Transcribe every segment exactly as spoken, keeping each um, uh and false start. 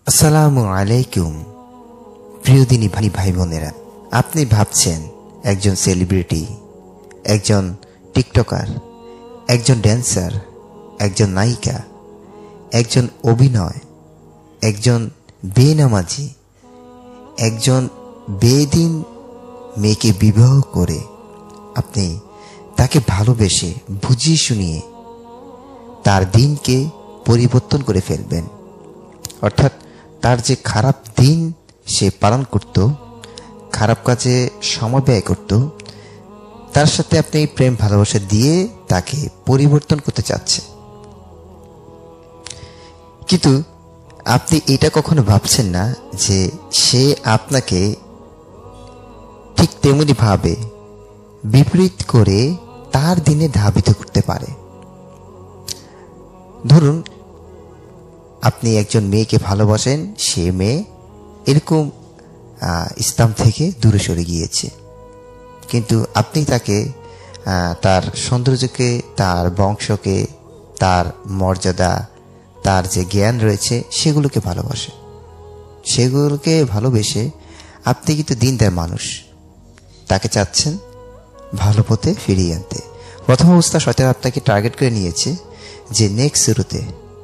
আসসালামু আলাইকুম প্রিয় দিনী ভাই ভাই বোনেরা, আপনি ভাবছেন একজন সেলিব্রিটি, একজন টিকটকার, একজন ড্যান্সার, একজন নায়িকা, একজন অভিনয়, একজন বেনামাজি, একজন বেদিন মেয়েকে বিবাহ করে আপনি তাকে ভালোবেসে বুঝিয়ে শুনিয়ে তার দিনকে পরিবর্তন করে ফেলবেন। অর্থাৎ তার যে খারাপ দিন সে পালন করত, খারাপ কাজে সময় ব্যয় করত, তার সাথে আপনি প্রেম ভালোবাসা দিয়ে তাকে পরিবর্তন করতে চাচ্ছেন। কিন্তু আপনি এটা কখনো ভাবছেন না যে সে আপনাকে ঠিক তেমনি ভাবে বিপরীত করে তার দিনে ধাবিত করতে পারে। ধরুন আপনি একজন মেয়েকে ভালোবাসেন, সে মেয়ে এরকম ইসলাম থেকে দূরে সরে গিয়েছে, কিন্তু আপনি তাকে তার সৌন্দর্যকে, তার বংশকে, তার মর্যাদা, তার যে জ্ঞান রয়েছে সেগুলোকে ভালোবাসে। সেগুলোকে ভালোবেসে আপনি কিন্তু দিনদার মানুষ, তাকে চাচ্ছেন ভালো পথে ফিরিয়ে আনতে। প্রথম অবস্থা শয়তান আপনাকে টার্গেট করে নিয়েছে যে নেক্সট শুরুতে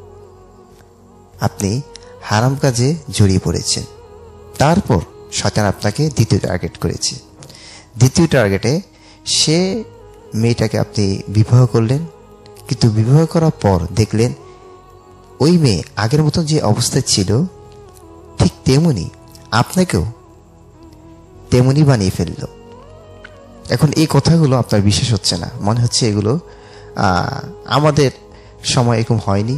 আপনি হারাম কাজে জড়িয়ে পড়েছেন। তারপর শয়তান আপনাকে দ্বিতীয় টার্গেট করেছে। দ্বিতীয় টার্গেটে সে মেয়েটাকে আপনি বিবাহ করলেন, কিন্তু বিবাহ করার পর দেখলেন ওই মেয়ে আগের মতন যে অবস্থায় ছিল ঠিক তেমনি আপনাকেও তেমনি বানিয়ে ফেলল। এখন এই কথাগুলো আপনার বিশ্বাস হচ্ছে না, মনে হচ্ছে এগুলো আমাদের সময় এরকম হয়নি,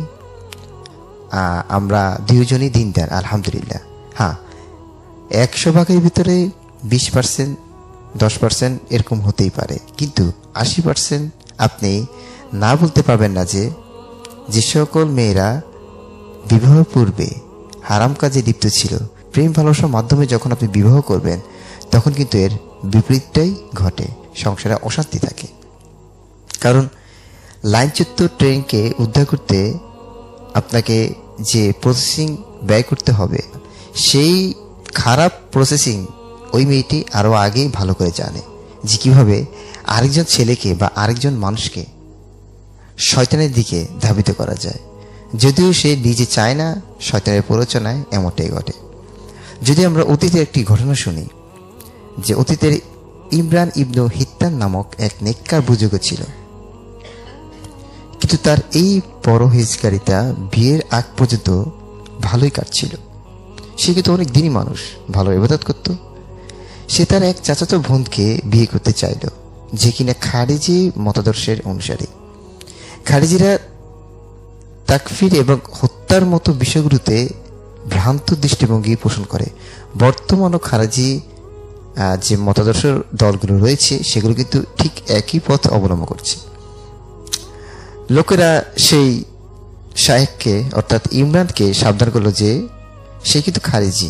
আমরা দুইজনই দিনদার আলহামদুলিল্লাহ। হ্যাঁ, একশো ভাগের ভিতরে বিশ পার্সেন্ট দশ পার্সেন্ট এরকম হতেই পারে, কিন্তু আশি পার্সেন্ট আপনি না বলতে পারবেন না যে যে সকল মেয়েরা বিবাহ পূর্বে হারাম কাজে লিপ্ত ছিল, প্রেম ভালোবাসার মাধ্যমে যখন আপনি বিবাহ করবেন তখন কিন্তু এর বিপরীতটাই ঘটে, সংসারে অশান্তি থাকে। কারণ লাইনচ্যুত ট্রেনকে উদ্ধার করতে আপনাকে যে প্রসেসিং ব্যয় করতে হবে, সেই খারাপ প্রসেসিং ওই মেয়েটি আরও আগেই ভালো করে জানে যে কীভাবে আরেকজন ছেলেকে বা আরেকজন মানুষকে শয়তানের দিকে ধাবিত করা যায়। যদিও সে নিজে চায় না, শয়তানের প্ররোচনায় এমনটাই ঘটে। যদি আমরা অতীতের একটি ঘটনা শুনি যে অতীতের ইমরান ইবনু হিত্তান নামক এক নেককার বুজুর্গ ছিল, কিন্তু তার এই পরহেজগারিতা বিয়ের আগ পর্যন্ত ভালোই কাটছিল। সে কিন্তু অনেক দিনই মানুষ, ভালো ইবাদত করত। সে তার এক চাচাতো বোনকে বিয়ে করতে চাইল, যে কিনা খারিজি মতাদর্শের অনুসারী। খারিজিরা তাকফির এবং হত্যার মতো বিষয়গুলোতে ভ্রান্ত দৃষ্টিভঙ্গি পোষণ করে। বর্তমানও খারিজি যে মতাদর্শ দলগুলো রয়েছে সেগুলো কিন্তু ঠিক একই পথ অবলম্বন করছে। লোকেরা সেই শায়েখকে অর্থাৎ ইমরানকে সাবধান করলো যে সে কিন্তু খারিজি,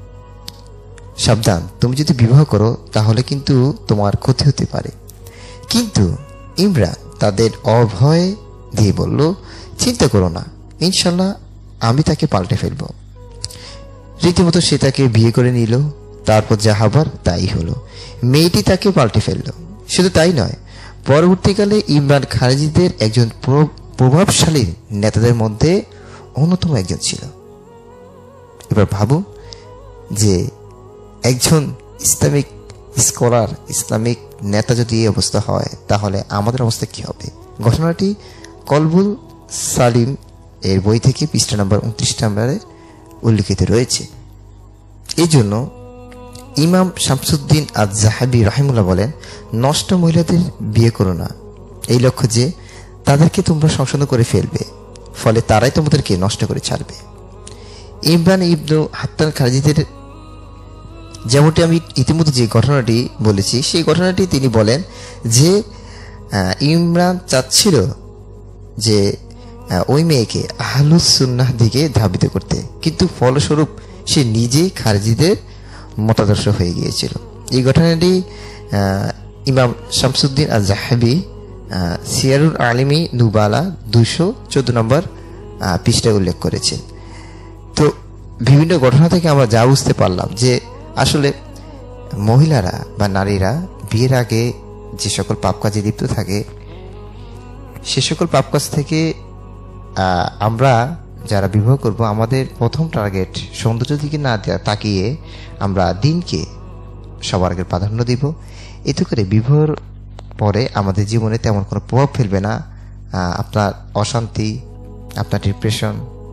সাবধান, তুমি যদি বিবাহ করো তাহলে কিন্তু তোমার ক্ষতি হতে পারে। কিন্তু ইমরান তাদের অভয় দিয়ে বলল, চিন্তা করো না, ইনশাল্লাহ আমি তাকে পাল্টে ফেলব। রীতিমতো সে তাকে বিয়ে করে নিল। তারপর যা হবার তাই হলো, মেয়েটি তাকে পাল্টে ফেলল। শুধু তাই নয়, পরবর্তীকালে ইমরান খারিজিদের একজন প্রভাবশালী নেতাদের মধ্যে অন্যতম একজন ছিল। এবার ভাবুন যে একজন ইসলামিক স্কলার, ইসলামিক নেতা যদি এই অবস্থা হয় তাহলে আমাদের অবস্থা কি হবে? ঘটনাটি কলবুল সালিম এর বই থেকে পৃষ্ঠা নম্বর উনত্রিশ নম্বরে উল্লিখিত রয়েছে। এই জন্য ইমাম শামসুদ্দিন আয-যাহাবী রাহিমাহুল্লাহ বলেন, নষ্ট মহিলাদের বিয়ে করো না এই লক্ষ্য যে তাদেরকে তোমরা সংশোধন করে ফেলবে, ফলে তারাই তোমাদেরকে নষ্ট করে ছাড়বে। ইমরান ইবনু হিত্তান খারিজিদের যেমনটি আমি ইতিমধ্যে যে ঘটনাটি বলেছি সেই ঘটনাটি তিনি বলেন যে ইমরান চাচ্ছিল যে ওই মেয়েকে আহলুস সুন্নাহ দিকে ধাবিত করতে, কিন্তু ফলস্বরূপ সে নিজেই খারিজিদের মতাদর্শ হয়ে গিয়েছিল। এই ঘটনাটি ইমাম শামসুদ্দিন আয-যাহাবী সিয়ারুল আলিমি নুবালা দুইশো চোদ্দ নম্বর পৃষ্ঠায় উল্লেখ করেছেন। তো বিভিন্ন ঘটনা থেকে আমরা যা বুঝতে পারলাম যে আসলে মহিলারা বা নারীরা বিয়ের আগে যে সকল পাপ কাজে লিপ্ত থাকে সে সকল পাপ কাজ থেকে আমরা যারা বিবাহ করব আমাদের প্রথম টার্গেট সৌন্দর্য দিকে না তাকিয়ে আমরা দিনকে সবার আগে প্রাধান্য দিব। এতে করে বিবাহর পরে আমাদের জীবনে তেমন কোনো প্রভাব ফেলবে না। আপনার অশান্তি, আপনার ডিপ্রেশন,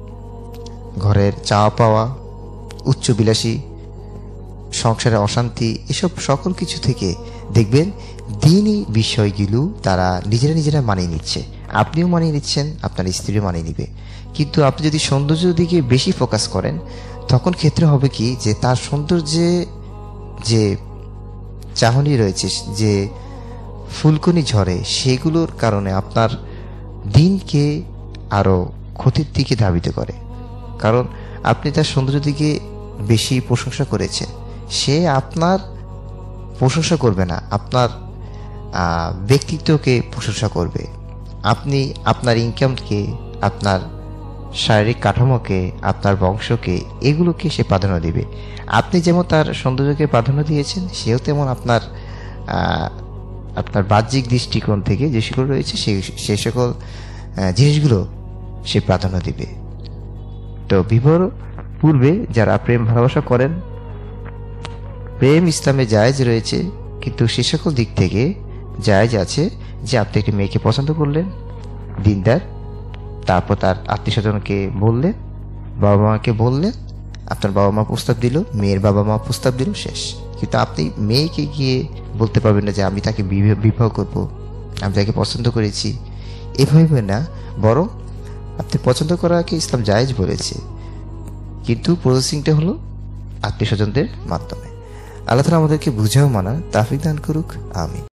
ঘরের চাওয়া পাওয়া, উচ্চবিলাসী সংসারে অশান্তি, এসব সকল কিছু থেকে দেখবেন দিনই বিষয়গুলো তারা নিজেরা নিজেরা মানিয়ে নিচ্ছে। আপনিও মানিয়ে নিচ্ছেন, আপনার স্ত্রীও মানিয়ে নিবে। কিন্তু আপনি যদি সৌন্দর্যের দিকে বেশি ফোকাস করেন তখন ক্ষেত্রে হবে কি যে তার সৌন্দর্যে যে চাহনি রয়েছে, যে ফুলকনি ঝরে, সেগুলোর কারণে আপনার দিনকে আরও ক্ষতির দিকে ধাবিত করে। কারণ আপনি তার সৌন্দর্য দিকে বেশি প্রশংসা করেছেন, সে আপনার প্রশংসা করবে না, আপনার ব্যক্তিত্বকে প্রশংসা করবে। আপনি আপনার ইনকামকে, আপনার শারীরিক কাঠামোকে, আপনার বংশকে, এগুলোকে সে প্রাধান্য দিবে। আপনি যেমন তার সৌন্দর্যকে প্রাধান্য দিয়েছেন, সেও তেমন আপনার আপনার বাহ্যিক দৃষ্টিকোণ থেকে যে সকল রয়েছে সেই সেই সকল জিনিসগুলো সে প্রাধান্য দিবে। তো বিবাহর পূর্বে যারা প্রেম ভালোবাসা করেন, প্রেম ইসলামে জায়েজ রয়েছে, কিন্তু সে সকল দিক থেকে জায়েজ আছে যে আপনি একটি মেয়েকে পছন্দ করলেন দিনদার, তারপর তার আত্মীয় স্বজনকে বললেন, বাবা মাকে বললেন, আপনার বাবা মা প্রস্তাব দিল, মেয়ের বাবা মা প্রস্তাব দিল, শেষ। কিন্তু আপনি মেয়েকে গিয়ে বলতে পারবেন না যে আমি তাকে বিবাহ করব, আমি তাকে পছন্দ করেছি, এভাবে না। বরং আপনি পছন্দ করাকে ইসলাম জায়েজ বলেছে, কিন্তু প্রসেসিংটা হলো আত্মীয় স্বজনদের মাধ্যমে। আল্লাহ তাআলা আমাদেরকে বুঝাও মানা তৌফিক দান করুক, আমিন।